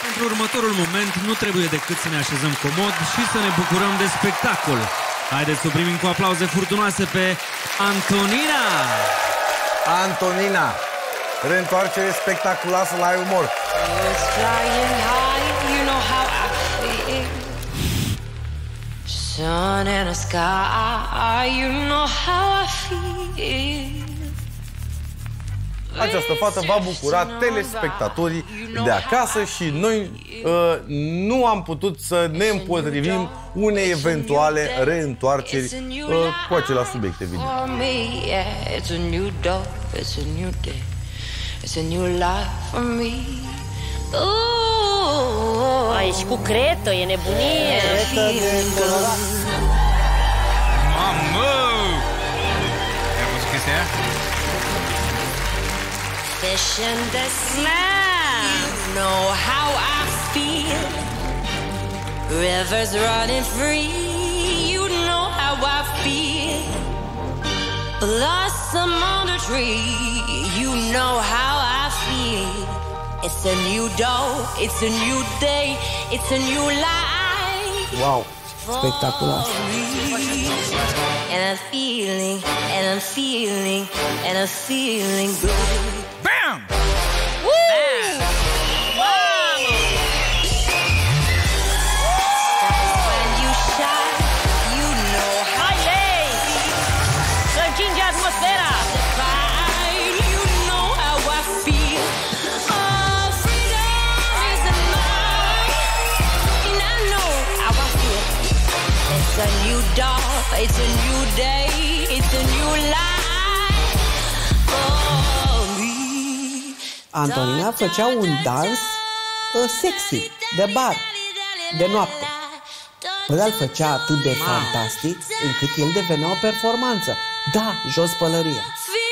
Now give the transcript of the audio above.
Pentru următorul moment nu trebuie decât să ne așezăm comod și să ne bucurăm de spectacol. Haideți să o primim cu aplauze furtunoase pe Antonina! Antonina, reîntoarcere spectaculoasă la umor. Sun and a sky, you know how I feel. Această fată va bucura telespectatorii de acasă și noi nu am putut să ne împotrivim unei eventuale reîntoarceri cu același subiect, evident. Ai, și cu cretă, e nebunie. Mamă! Ai văzut chestia aia? Fish in the sea, you know how I feel. Rivers running free, you know how I feel. Blossom on the tree, you know how I feel. It's a new dawn, it's a new day, it's a new life. Wow, spectaculos. And I'm feeling, and I'm feeling, and I'm feeling good. Bam! When you shine, you know how Hai, lei! Să încinge atmosfera! you know how I feel. Oh, freedom is mine, and I know how I feel. It's a new dawn, it's a new day, it's a new life for me. Antonina făcea un dans sexy, de bar, de noapte. Păi îl făcea atât de fantastic încât el devenea o performanță. Da, jos pălăria.